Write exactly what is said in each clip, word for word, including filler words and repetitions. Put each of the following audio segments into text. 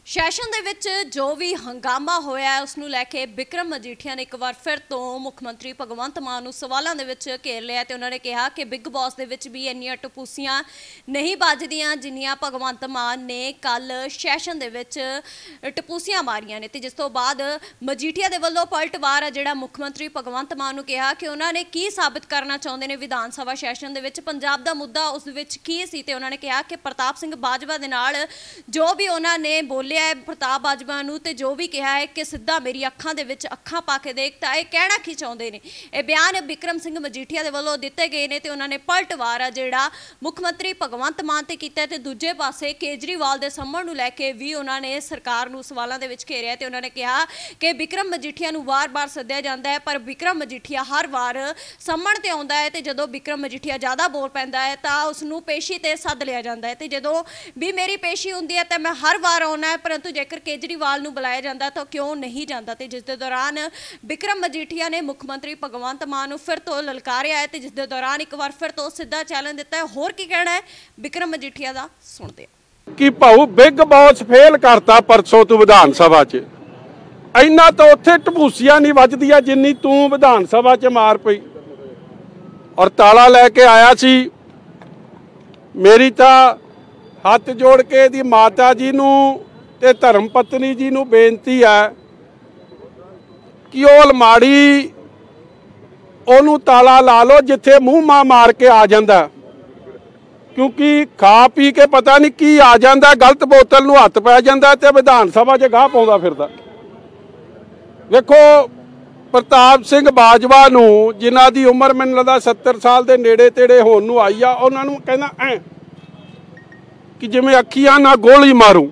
Session ਦੇ ਵਿੱਚ ਜੋ ਵੀ ਹੰਗਾਮਾ ਹੋਇਆ ਉਸ ਨੂੰ ਲੈ ਕੇ ਬਿਕਰਮ ਮਜੀਠੀਆ ਨੇ ਇੱਕ ਵਾਰ ਫਿਰ ਤੋਂ ਮੁੱਖ ਮੰਤਰੀ ਭਗਵੰਤ ਮਾਨ ਨੂੰ ਸਵਾਲਾਂ ਦੇ ਵਿੱਚ ਘੇਰ ਲਿਆ ਤੇ ਉਹਨਾਂ ਨੇ ਕਿਹਾ ਕਿ ਬਿਗ ਬੌਸ ਦੇ ਵਿੱਚ ਵੀ ਇੰਨੀਆਂ ਟਪੂਸੀਆਂ ਨਹੀਂ ਵੱਜਦੀਆਂ ਜਿੰਨੀਆਂ ਭਗਵੰਤ ਮਾਨ ਨੇ ਕੱਲ ਸੈਸ਼ਨ ਦੇ ਵਿੱਚ ਟਪੂਸੀਆਂ ਮਾਰੀਆਂ ਨੇ। ਤੇ ਜਿਸ ਤੋਂ ਬਾਅਦ ਮਜੀਠੀਆ ਦੇ ਵੱਲੋਂ ਪਲਟਵਾਰ ਆ ਜਿਹੜਾ ਮੁੱਖ ਮੰਤਰੀ ਭਗਵੰਤ ਮਾਨ ਨੂੰ ਕਿਹਾ ਕਿ ਉਹਨਾਂ ਨੇ ਕੀ ਸਾਬਿਤ ਕਰਨਾ ਚਾਹੁੰਦੇ ਨੇ ਵਿਧਾਨ ਸਭਾ ਸੈਸ਼ਨ ਦੇ ਵਿੱਚ, ਪੰਜਾਬ ਦਾ ਮੁੱਦਾ ਉਸ ਵਿੱਚ ਕੀ ਸੀ। ਤੇ ਉਹਨਾਂ ਨੇ ਕਿਹਾ ਕਿ ਪ੍ਰਤਾਪ ਸਿੰਘ ਬਾਜਵਾ ਦੇ ਨਾਲ ਜੋ ਵੀ ਉਹਨਾਂ ਨੇ ਬੋਲੇ प्रताप बाजवा नूं ते जो भी कहा है कि सीधा मेरी अखां दे विच अखां पा के देख तां इह कहना की चाहुंदे ने। इह बयान बिक्रम सिंह मजीठिया दे वल्लों दित्ते गए ने ते उन्हां ने पलटवार आ जिहड़ा मुख मंत्री भगवंत मान ते कीता ते दूजे पासे केजरीवाल दे सम्मण नूं लैके भी उन्हां ने सरकार नूं सवालां दे विच घेरिया ते उन्हां ने कहा कि बिक्रम मजीठिया नूं वार-वार सद्दिया जांदा है पर बिक्रम मजीठिया हर वार सम्मण ते आउंदा है ते जदों बिक्रम मजीठिया ज़्यादा बोल पैंदा है तां उस नूं पेशी ते सद लिया जांदा है ते जदों भी मेरी पेशी हुंदी है तां मैं हर वार आउणा है परंतु जेकर केजरीवाल नूं बुलाया जाता तो क्यों नहीं जाता। ते जिस दे दौरान बिक्रम मजीठिया ने मुख मंत्री भगवंत मान नूं फिर तो ललकारिया है ते जिस दे दौरान एक बार फिर तो सीधा चैलेंज दिता है। होर की कहना है बिक्रम मजीठिया दा सुणदे कि भाऊ बिग बॉस फेल करता परसों तू विधान सभा च इन्ना तो उत्थे टपूसियां नहीं वजदियां जिन्नी तू विधान सभा च मार पई और ताला लैके आया सी। मेरी तो हथ जोड़ के दी माता जी नूं ते धर्म पत्नी जी नूं बेनती है कि वो अलमाड़ी ओनू ताला ला लो जिथे मूँह मां मार के आ जाता, क्योंकि खा पी के पता नहीं की आ जाता, गलत बोतल नूं हथ पै जाता ते विधान सभा च गाह पाउंदा फिरदा। देखो प्रताप सिंह बाजवा नूं जिन्हां दी उम्र मैनूं लगदा सत्तर साल के नेड़े तेड़े होण नूं आई आ, उन्हां नूं कहना ऐ कि जिवें अखियां ना गोली मारूं।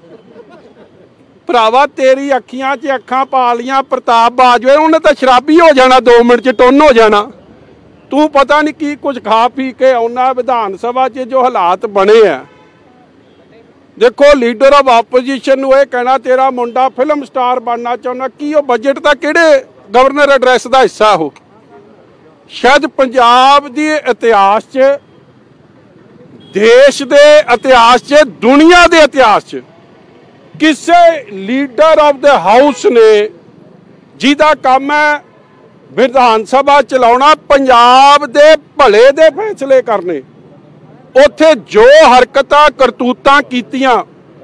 भरावा तेरी अखियां च अखां पा लियां प्रताप बाजवे, उन्हें तो शराबी हो जाना, दो मिनट च टुन्न हो जाना। तू पता नहीं की कुछ खा पी के आउना विधान सभा च जो हालात बने हैं। देखो लीडर ऑफ ऑपोजिशन नूं इह कहना तेरा मुंडा फिल्म स्टार बनना चाहुंदा, की वो बजट दा किहड़े गवर्नर एड्रैस का हिस्सा हो? शायद पंजाब दी इतिहास च, देश दे इतिहास च, दुनिया दे इतिहास च किसी लीडर ऑफ द हाउस ने जिहदा काम है विधान सभा चलाउणा, पंजाब दे भले दे फैसले करने, उत्थे जो हरकतां करतूतां कीतियां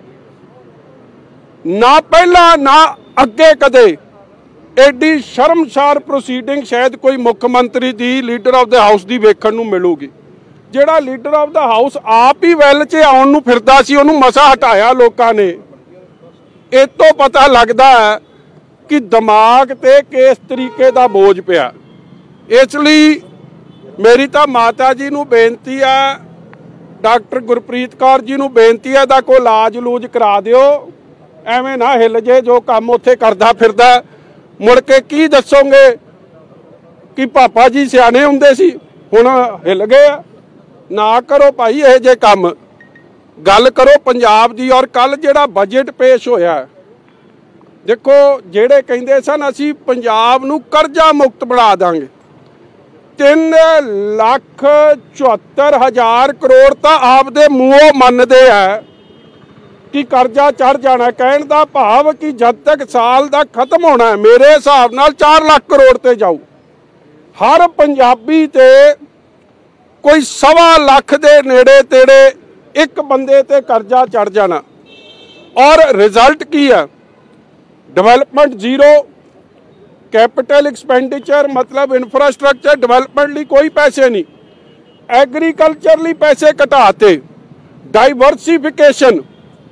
ना पहला ना अगे कदे एडी शर्मसार प्रोसीडिंग शायद कोई मुख मंत्री दी लीडर ऑफ द हाउस दी वेखण नूं मिलूगी। जिहड़ा लीडर ऑफ द हाउस आप ही वैल च आउण नूं फिरदा सी उहनूं मसा हटाया लोकां ने। इस तो पता लगता है कि दिमाग ते किस तरीके का बोझ पिया। इसलिए मेरी तो माता जी नूं बेनती है, डॉक्टर गुरप्रीत कौर जी नूं बेनती है दा कोई इलाज लूज करा दिओ, एवें ना हिल जे जो काम उत्थे करदा फिरदा मुड़ के की दसोगे कि पापा जी सियाने हुंदे सी हुण हिल गए। ना करो भाई ये जे काम, गल करो पंजाब दी। और कल जिहड़ा बजट पेश होया, देखो जिहड़े कहिंदे सन असीं पंजाब नूं करजा मुक्त बना दांगे, तीन लाख चौहत्तर हज़ार करोड़ तो आपदे मूहों मनदे है कि करजा चढ़ जाना। कहण दा भाव कि जद तक साल दा खत्म होना है मेरे हिसाब नाल चार लाख करोड़ ते जाऊ। हर पंजाबी ते कोई सवा लाख दे नेड़े तेड़े एक बंदे ते करजा चढ़ जाना। और रिजल्ट की है? डेवलपमेंट जीरो, कैपिटल एक्सपेंडिचर मतलब इंफ्रास्ट्रक्चर डेवलपमेंट लिए कोई पैसे नहीं, एग्रीकल्चर लिए पैसे घटाते, डाइवर्सिफिकेशन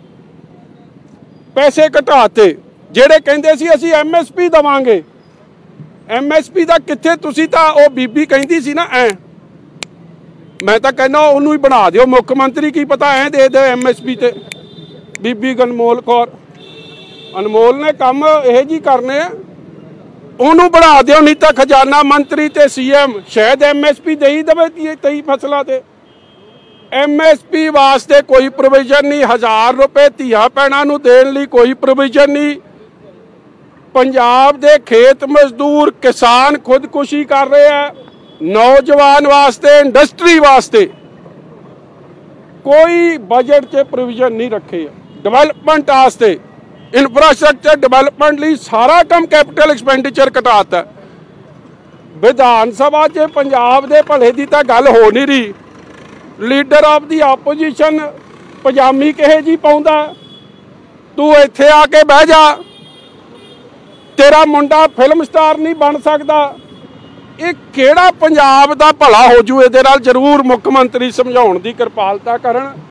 पैसे घटाते। जेड़े कहंदे सी असीं एम एस पी देवांगे, एम एस पी दा कित्थे? तुसीं तां ओह बीबी कहंदी सी ना ऐ, मैं तो कहना उन्होंने ही बना दिओ मुख मंत्री, की पता ऐ दे दे एम एस पी ते। बीबी अनमोल कौर, अनमोल ने काम यह जी करने, उन्होंने बना दिओ, नहीं तो खजाना मंत्री ते सी एम शायद एम एस पी दे ही देवे तई फसलों से। एम एस पी वास्ते कोई प्रोविजन नहीं, हज़ार रुपए धिया भैणां नूं देण लई कोई प्रोविजन नहीं। पंजाब दे खेत मजदूर किसान खुदकुशी कर रहे हैं, नौजवान वास्ते इंडस्ट्री वास्ते कोई बजट च प्रोविजन नहीं रखे। ਡਿਵੈਲਪਮੈਂਟ ਵਾਸਤੇ ਇਨਫਰਾਸਟ੍ਰਕਚਰ ਡਿਵੈਲਪਮੈਂਟ ਲਈ ਸਾਰਾ ਕੰਮ ਕੈਪੀਟਲ ਐਕਸਪੈਂਡੀਚਰ ਘਟਾਤਾ। ਵਿਧਾਨ ਸਭਾ 'ਚ ਪੰਜਾਬ ਦੇ ਭਲੇ ਦੀ ਤਾਂ ਗੱਲ ਹੋ ਨਹੀਂ ਰਹੀ। ਲੀਡਰ ਆਫ ਦੀ ਆਪੋਜੀਸ਼ਨ ਪਜਾਮੀ ਕਿਹੇ ਜੀ ਪਾਉਂਦਾ, ਤੂੰ ਇੱਥੇ ਆ ਕੇ ਬਹਿ ਜਾ, ਤੇਰਾ ਮੁੰਡਾ ਫਿਲਮ ਸਟਾਰ ਨਹੀਂ ਬਣ ਸਕਦਾ। ਇਹ ਕਿਹੜਾ ਪੰਜਾਬ ਦਾ ਭਲਾ ਹੋ ਜੂ? ਇਹਦੇ ਨਾਲ ਜ਼ਰੂਰ ਮੁੱਖ ਮੰਤਰੀ ਸਮਝਾਉਣ ਦੀ ਕਿਰਪਾਲਤਾ ਕਰਨ।